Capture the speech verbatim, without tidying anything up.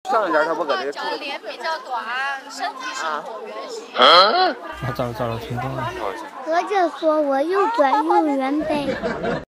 漂亮点，他不搁这个。 脸比较短，身体是椭圆形。 啊，咋了咋了？听到了。 合着说我又短又圆呗。